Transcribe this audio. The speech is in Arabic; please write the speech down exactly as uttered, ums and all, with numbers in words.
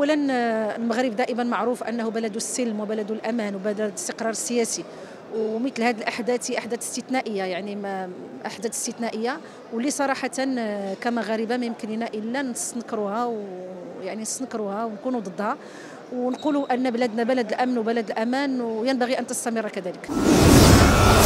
اولا المغرب دائما معروف انه بلد السلم وبلد الامان وبلد الاستقرار السياسي، ومثل هذه الاحداث هي احداث استثنائيه، يعني ما احداث استثنائيه واللي صراحه كمغاربه ما يمكن لنا الا نستنكروها، ويعني نستنكروها ونكونوا ضدها ونقولوا ان بلادنا بلد الامن وبلد الامان وينبغي ان تستمر كذلك.